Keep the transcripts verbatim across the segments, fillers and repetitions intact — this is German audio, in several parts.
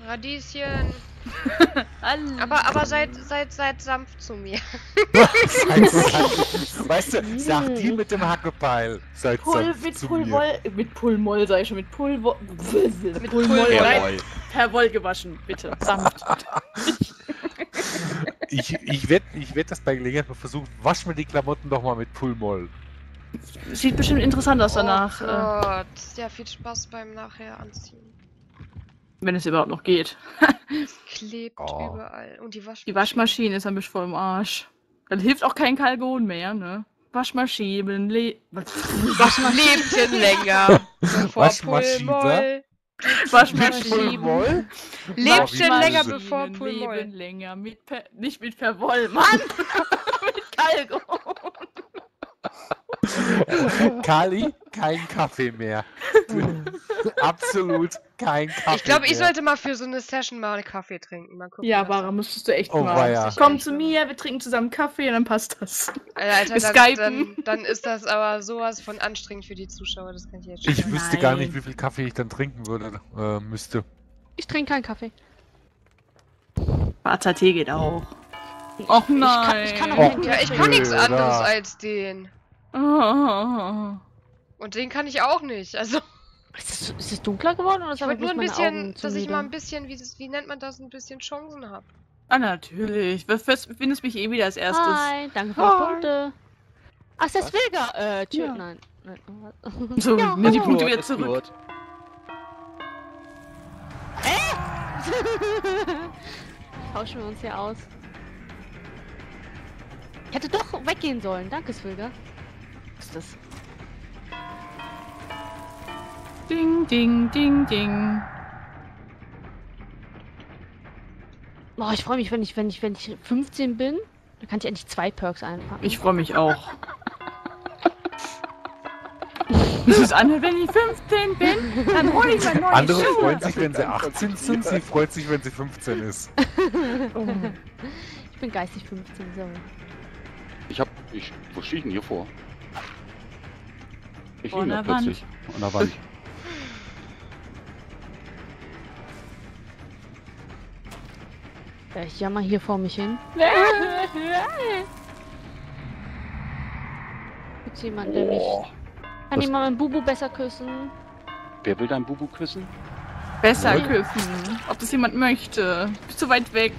Radieschen. aber aber seid, seid, seid sanft zu mir. seid sanft. Weißt du, sag die mit dem Hackebeil. Seid Pull, sanft mit zu Pulwoll, mir. mit Pulmoll sag ich schon, mit Pulwoll. Mit Pulmoll. Pulwoll. Per Woll gewaschen, bitte. Sanft. ich ich werde ich werd das bei Gelegenheit mal versuchen. Wasch mir die Klamotten doch mal mit Pulmoll. Sieht bestimmt interessant aus danach. Oh Gott. Ja, viel Spaß beim nachher anziehen. Wenn es überhaupt noch geht. Es klebt Oh. überall. Und die Waschmaschine. Die Waschmaschine ist ein bisschen voll im Arsch. Dann hilft auch kein Kalgon mehr, ne? Waschmaschinen, le Waschmaschinen lebt länger. Bevor Waschmaschine? Pulmoll. Waschmaschinen. Pulmoll? Lebt wie schon böse. länger bevor Pulmoll. Leben länger mit per, nicht mit Perwoll, Mann! mit Kalgon. Kali, kein Kaffee mehr. Absolut kein Kaffee Ich glaube, ich mehr. sollte mal für so eine Session mal einen Kaffee trinken. Mal gucken, Ja, was Bara, müsstest du echt Oh, mal. weia. Komm zu mir, wir trinken zusammen Kaffee und dann passt das. Alter, Wir dann, skypen. dann, dann ist das aber sowas von anstrengend für die Zuschauer, das kann ich jetzt schon Ich sagen. wüsste gar nicht, Nein. wie viel Kaffee ich dann trinken würde, äh, müsste. Ich trinke keinen Kaffee. Schwarzer Tee geht auch. Och Ich kann, nein. ich kann auch Och. keinen Tee Ja, ich trinken. kann nichts Oder? anderes als den. Oh. Und den kann ich auch nicht. Also, Ist es, ist es dunkler geworden oder ist ich aber wollte nur bloß ein meine bisschen, Augen zu dass ich müde? mal ein bisschen, wie, das, wie nennt man das, ein bisschen Chancen habe. Ah, natürlich. Du findest mich eh wieder als erstes. Hi, danke für die Hi. Punkte. Ach, ist das Wilger? Äh, tschö, Ja. nein. nein. So, Ja, nimm die hallo. Punkte wieder zurück. Tauschen wir uns hier aus. Ich hätte doch weggehen sollen. Danke, Swilger. Was ist das? Ding, ding, ding, ding. Oh, ich freue mich, wenn ich, wenn ich, wenn ich fünfzehn bin. Dann kann ich endlich zwei Perks einpacken. Ich freue mich auch. Das ist anhört, wenn ich fünfzehn bin, dann hole ich mein neues Andere Schuhe. freuen sich, wenn sie achtzehn sind, sie freut sich, wenn sie fünfzehn ist. Ich bin geistig fünfzehn, so. Ich hab. Ich. Wo stehe ich denn hier vor? Ich Vor hing da der Wand. plötzlich. An der Wand. Ja, ich jammer hier vor mich hin. Gibt's jemanden, der mich... Oh. Kann Was- jemand meinen Bubu besser küssen? Wer will dein Bubu küssen? Besser Ja. küssen. Ob das jemand möchte. Bist du weit weg.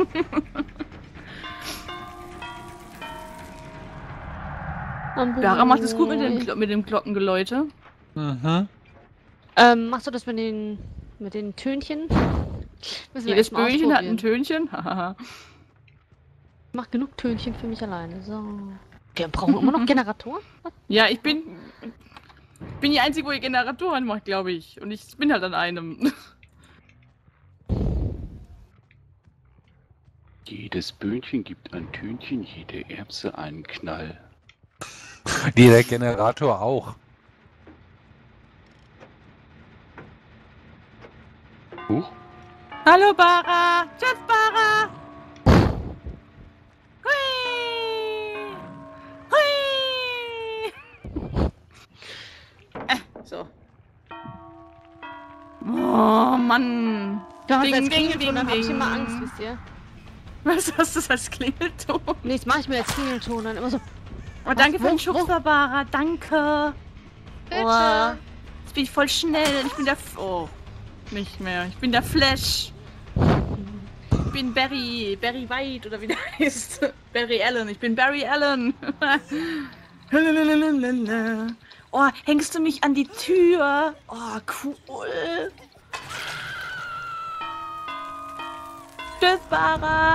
Am Bubu. Lara macht es gut mit dem, Glo mit dem Glockengeläute. Mhm. Ähm, machst du das mit den... mit den Tönchen? Müssen wir Jedes echt mal Böhnchen hat ein ausprobieren. Tönchen. Hahaha. Ich mach genug Tönchen für mich alleine, so. Wir brauchen immer noch Generatoren? Ja, ich bin. Ich bin die Einzige, wo ihr Generatoren macht, glaube ich. Und ich bin halt an einem. Jedes Böhnchen gibt ein Tönchen, jede Erbse einen Knall. Nee, der Generator auch. Huch? Hallo, Bara! Tschüss, Bara! Hui! Hui! Äh, so. Oh, Mann! Du hast Ding, als ding, Klingelton, ding, dann hab ich ding. immer Angst, wisst ihr? Was hast du als Klingelton? Nee, das mach ich mir als Klingelton dann immer so. Oh, danke wo, für den wo? Schubser, Bara. Danke. Bitte. Oh, jetzt bin ich voll schnell. Ich bin der... F oh, nicht mehr. Ich bin der Flash. Ich bin Barry. Barry White oder wie der heißt. Barry Allen. Ich bin Barry Allen. Oh, hängst du mich an die Tür? Oh, cool. Tschüss, Bara.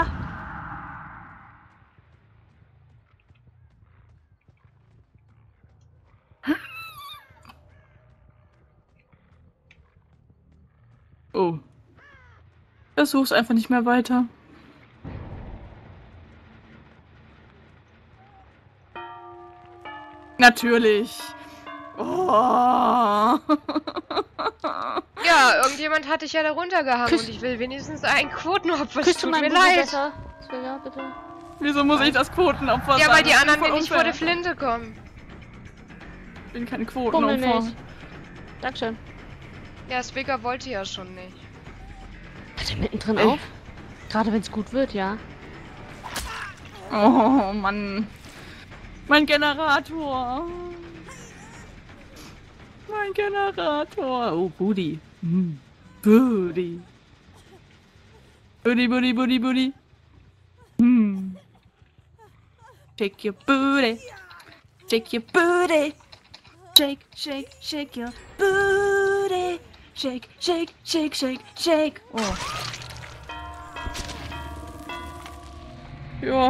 Oh. Versuch's einfach nicht mehr weiter. Natürlich. Oh. Ja, irgendjemand hat dich ja da runtergehangen Küss- und ich will wenigstens einen Quotenopfer. Es Küsst du tut mir meinen Bubu leid. besser? Swilger, bitte. Wieso muss ich das Quotenopfer Ja, sein? weil die Das ist anderen voll mir nicht vor unfair. die Flinte kommen. Ich bin kein Fummel Quotenopfer. mich. Dankeschön. Ja, Spicker wollte ja schon nicht. Hört ihr mittendrin auf? Gerade wenn es gut wird, ja. Oh Mann. Mein Generator. Mein Generator. Oh, Booty. Hm. Booty. Booty, Booty, Booty, Booty. Hm. Shake your booty. Shake your booty. Shake, shake, shake your booty. Shake, shake, shake, shake, shake. Oh. Ja.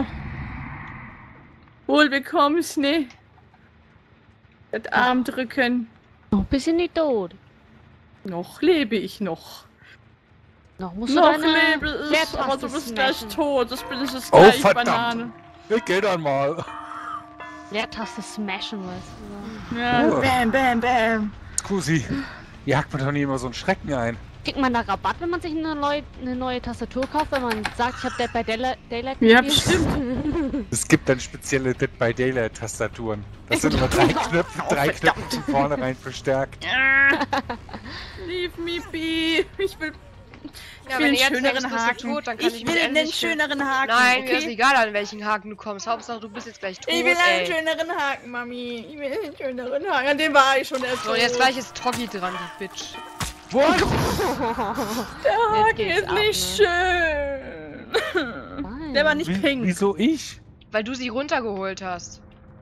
Wohl bekomm's, ne? Das Arm drücken. Noch ein bisschen nicht tot. Noch lebe ich noch. Noch musst du Noch deine lebe ich, Leertaste aber du bist gleich smashen. tot. Das bin ich jetzt Oh, gleich, verdammt. Banane. Wir gehen dann mal. Leertaste smashen, weißt du. Ja, Oh. bam, bam, bam. Scusi, jagt mir doch nie immer so einen Schrecken ein. Kriegt man da Rabatt, wenn man sich eine neue, eine neue Tastatur kauft, wenn man sagt, ich habe Dead by Daylight, Daylight Ja, gespielt? Es gibt dann spezielle Dead by Daylight Tastaturen. Das sind immer drei Knöpfe, drei Knöpfe von vornherein verstärkt. Leave me be. Ich will, ich Ja, will wenn einen ihr jetzt denkst, schöneren bist du Haken. tot, dann kann ich ich mich will einen endlich- schöneren Haken. Nein, okay? mir ist egal, an welchen Haken du kommst. Hauptsache, du bist jetzt gleich tot, Ich will einen ey. schöneren Haken, Mami. Ich will einen schöneren Haken. An dem war ich schon erst. So, und jetzt gleich ist Toggi dran, die Bitch. What? Der Haken geht's ist ab, nicht ne? schön. Nein. Der war nicht Wie, pink. wieso ich? Weil du sie runtergeholt hast.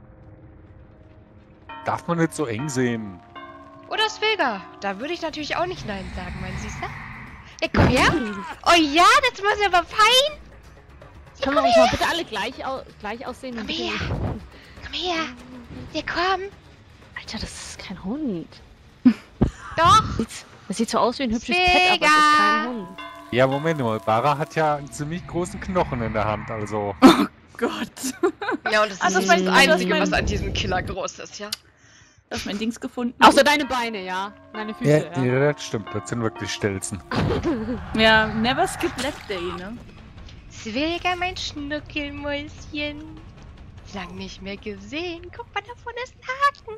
Darf man nicht so eng sehen. Oder Svega. Da würde ich natürlich auch nicht Nein sagen, mein Süßer. Ja, komm her. Oh ja, das muss ja aber fein. Können wir uns mal bitte alle gleich, au gleich aussehen? Komm Bitte her. nicht- Komm her. Ja, komm. Alter, das ist kein Hund. Doch. Sieht's- Das sieht so aus wie ein hübsches Pet, aber es ist kein Svega. Hund. Ja, Moment mal. Bara hat ja einen ziemlich großen Knochen in der Hand, also. Gott. Ja, und das Also, ist das das mein- Einzige, das was mein- an diesem Killer groß ist, ja? Du hast mein Dings gefunden. Außer deine Beine, ja. Deine Füße, Ja, ja. ja, das stimmt. Das sind wirklich Stelzen. Ja, never skip leg day, ne? Svega, mein Schnuckelmäuschen. Lang nicht mehr gesehen. Guck mal, da vorne ist ein Haken.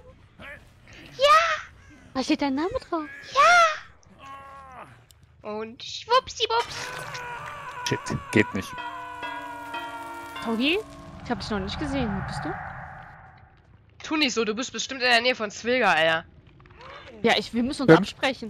Da steht dein Name drauf. Und schwuppsiwupps. Shit, geht nicht. Togi? Ich hab dich noch nicht gesehen. Wo bist du? Tu nicht so, du bist bestimmt in der Nähe von Svega, Alter. Ja, ich, wir müssen uns Ja. absprechen.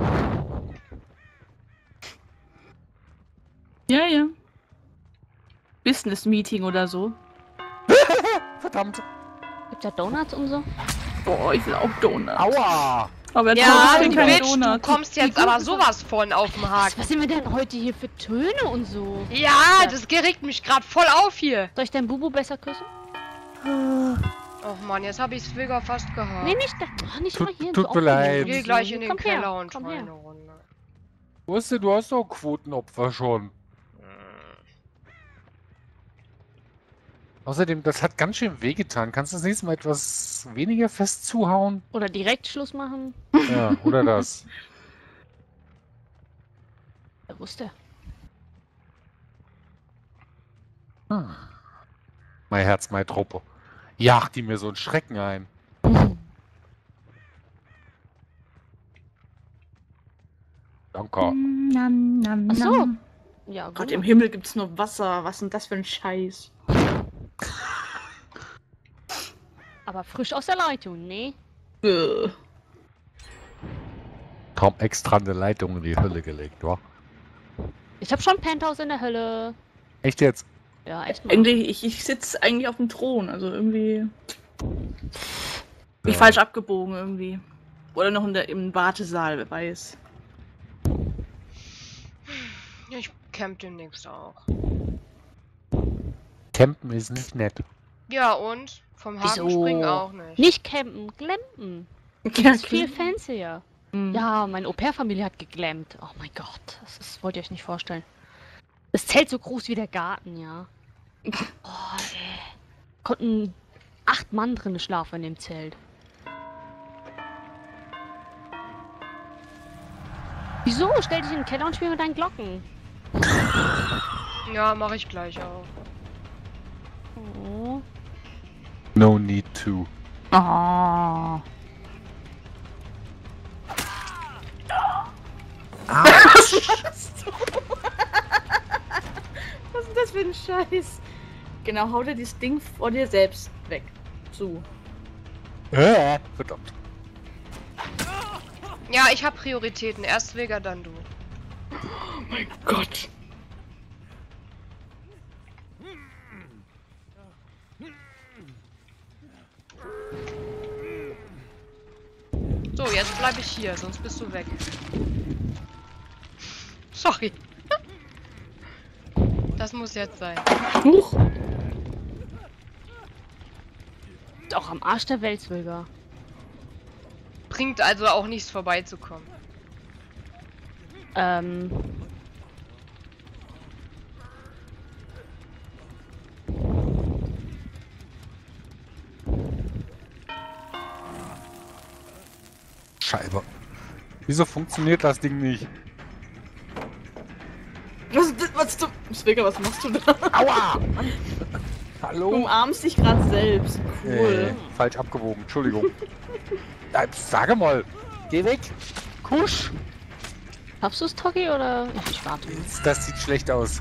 Ja, ja. Business Meeting oder so. Verdammt. Gibt's da Donuts und so? Boah, ich will auch Donuts. Aua. Aber Ja, Thomas will die keine Bitch, du Donuts. kommst jetzt aber sowas von auf den Was, Haken. was sind wir denn heute hier für Töne und so? Ja, das geregt mich gerade voll auf hier. Soll ich deinen Bubu besser küssen? Och man, jetzt habe ich Svega fast gehabt. Nee, nicht da. Oh, nicht Tut- mal hier. tut so mir leid. Ich geh aufgelegt. gleich in den Komm her, Keller und komm schreie her. eine Runde. Wusstest du, du hast doch ein Quotenopfer schon. Außerdem, das hat ganz schön wehgetan. Kannst du das nächste Mal etwas weniger fest zuhauen? Oder direkt Schluss machen. Ja, oder das. Wer wusste? Hm. Mein Herz, meine Truppe. Jagt die mir so einen Schrecken ein. Danke. Nam, nam, Ach so. nam. Ja, Gott, gut. im Himmel gibt's nur Wasser. Was ist denn das für ein Scheiß? Aber frisch aus der Leitung, ne? Äh. Kaum extra eine Leitung in die Hölle gelegt, wa? Ich hab schon Penthouse in der Hölle. Echt jetzt? Ja, echt mal. Eigentlich, ich, ich sitze eigentlich auf dem Thron, also irgendwie. Bin ich Ja. falsch abgebogen irgendwie. Oder noch in der, im Wartesaal, wer weiß. Ich camp demnächst auch. Campen ist nicht nett. Ja, und? Vom Haken Wieso? springen auch nicht. Nicht campen, glampen. Ja, Das ist viel fancier. Mhm. Ja, meine Au-pair-Familie hat geglammt. Oh mein Gott, das, ist, wollt ihr euch nicht vorstellen. Das Zelt so groß wie der Garten, ja. Oh, ey. Konnten acht Mann drin schlafen in dem Zelt. Wieso? Stell dich in den Keller und spiel mit deinen Glocken. Ja, mache ich gleich auch. Oh. No need to. Oh. Scheiß. Genau, hau dir dieses Ding vor dir selbst weg. So. Äh, verdammt. Ja, ich habe Prioritäten. Erst Vega, dann du. Oh mein Gott. So, jetzt bleibe ich hier, sonst bist du weg. Sorry. Das muss jetzt sein. Huch. Ist auch am Arsch der Welt, Wilger. Bringt also auch nichts vorbeizukommen. Ähm. Scheibe. Wieso funktioniert das Ding nicht? Was, was, du, Svega, was machst du da? Aua! Du Hallo? umarmst dich gerade selbst. Cool. Äh, falsch abgewogen, Entschuldigung. Ja, sage mal, geh weg. Kusch. Schaffst du es, Toggi, oder? Ich warte. Das sieht schlecht aus.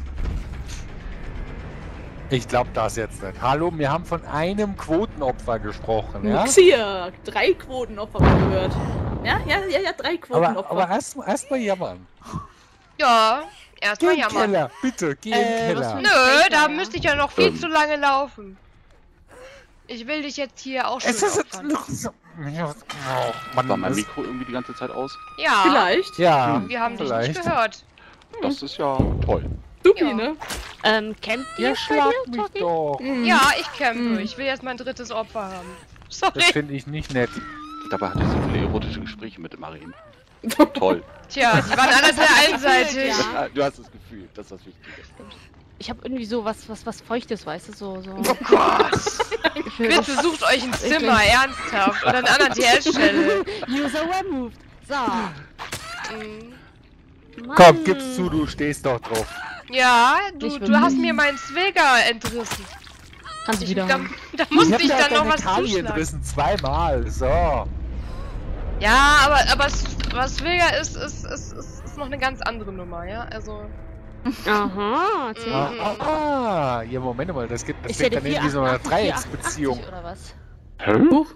Ich glaube das jetzt nicht. Hallo, wir haben von einem Quotenopfer gesprochen, ja? Nix hier. Drei Quotenopfer gehört. Ja, ja, ja, ja, drei Quotenopfer. Aber, aber erst, erst mal jammern. Ja, Geh erstmal in den jammern. Keller, bitte, geh in Äh, den was Keller. für- Nö, da Ja. müsste ich ja noch viel Ähm. zu lange laufen. Ich will dich jetzt hier auch schon Es ist jetzt opfern. noch so... Oh, Mann, War mein das- Mikro irgendwie die ganze Zeit aus? Ja, Vielleicht. Ja, wir haben dich vielleicht. nicht gehört. Das ist ja toll. Supi, Ja. ne? Ähm, campt ihr Ihr bei schlagt dir, mich Toggi? doch. Mhm. Ja, ich campe. Hm. Ich will jetzt mein drittes Opfer haben. Das Sorry. finde ich nicht nett. Dabei hatte ich so viele erotische Gespräche mit dem Marien. Toll. Tja, die waren alle sehr einseitig. Ja. Ja, du hast das Gefühl, das ist das Wichtige. Ich habe irgendwie so was, was, was Feuchtes, weißt du, so, so. Oh Gott. Ich will Bitte sucht euch ein Zimmer, ernsthaft. Oder eine andere T S-Stelle. User removed. So. Mhm. Mann. Komm, gib's zu, du stehst doch drauf. Ja, du, Ich du will- hast mir meinen Zwega entrissen. Kannst du Ich, wieder da, haben. da musste hab ich dir dann noch deine was Kali zuschlagen. entrissen, zweimal. So. Ja, aber, aber S- was Zwega ist, ist, ist, ist, ist noch eine ganz andere Nummer, ja? Also. Aha, erzähl. Mhm. Ah, ah, ja, Moment mal, das gibt das Ist ja klingt der dann irgendwie so eine vier achtzig Dreiecksbeziehung. oder was? Hä? Huch.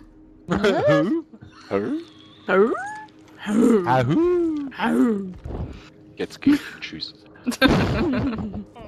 Hä? Ahu. Jetzt geht's. Tschüss. Oh